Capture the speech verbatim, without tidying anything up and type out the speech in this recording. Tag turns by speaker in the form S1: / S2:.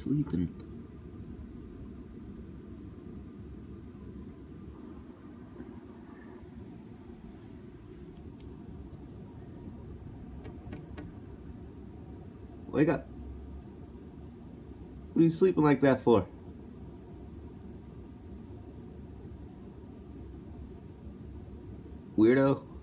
S1: sleeping. Wake up. What are you sleeping like that for? Weirdo.